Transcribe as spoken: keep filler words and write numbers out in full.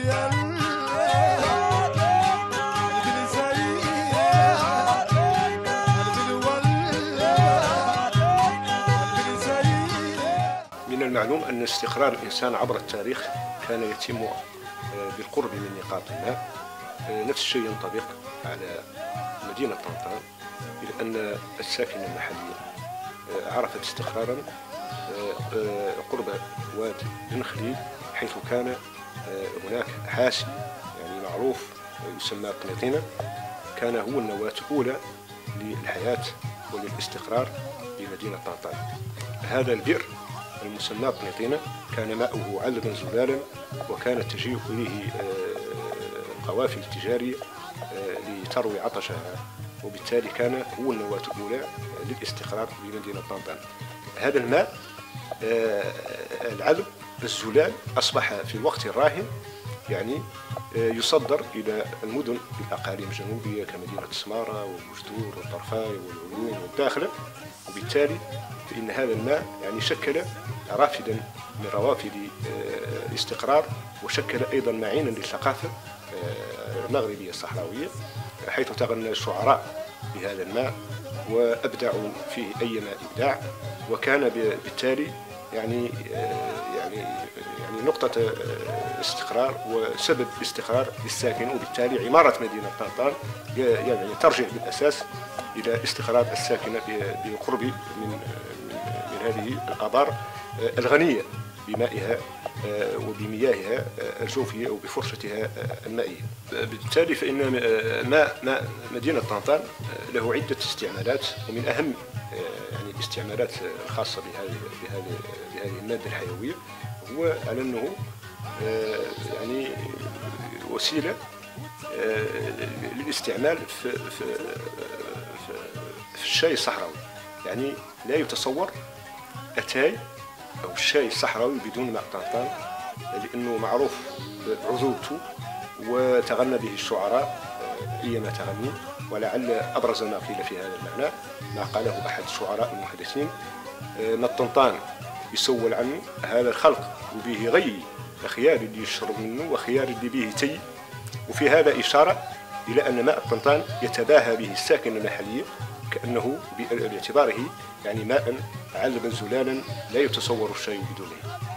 من المعلوم أن استقرار الإنسان عبر التاريخ كان يتم بالقرب من نقاط الماء. نفس الشيء ينطبق على مدينة طنطان، لأن الساكنة المحلية عرفت استقرارا قرب وادي النخليل، حيث كان هناك حاسي يعني معروف يسمى قنيطينة، كان هو النواة الأولى للحياة وللاستقرار في مدينة طنطان. هذا البئر المسمى قنيطينة كان ماؤه عذبا زلالا، وكانت تجيء إليه القوافل التجارية لتروي عطشها، وبالتالي كان هو النواة الأولى للاستقرار بمدينة طنطان. هذا الماء العذب الزلال أصبح في الوقت الراهن يعني يصدر إلى المدن الأقاليم الجنوبية كمدينة سمارة والبجدور والطرفاي والعيون والداخلة، وبالتالي فإن هذا الماء يعني شكل رافدا من روافد الاستقرار، وشكل أيضا معينا للثقافة المغربية الصحراوية، حيث تغنى الشعراء بهذا الماء وأبدعوا فيه أيما إبداع، وكان بالتالي يعني يعني يعني نقطة استقرار وسبب استقرار للساكن، وبالتالي عمارة مدينة طنطان يعني ترجع بالأساس إلى استقرار الساكنة بقرب من من هذه الآبار الغنية بمائها وبمياهها الجوفية أو بفرشتها المائية. بالتالي فإن ماء ماء مدينة طنطان له عدة استعمالات، ومن أهم يعني الاستعمالات الخاصة بهذه بهذه بهذه المادة الحيوية هو على أنه يعني وسيلة للاستعمال في في في الشاي الصحراوي. يعني لا يتصور أتاي أو الشاي الصحراوي بدون ماء طنطان، لأنه معروف بعذوبته وتغنى به الشعراء أيما تغني. ولعل أبرز ما قيل في هذا المعنى ما قاله أحد الشعراء المحدثين: ما الطنطان يسول عنه هذا الخلق وبه غي، خيار اللي يشرب منه وخيار اللي به تي. وفي هذا إشارة إلى أن ماء الطنطان يتباهى به الساكنة المحلية، كأنه باعتباره يعني ماء عذبا زلالا لا يتصور الشاي بدونه.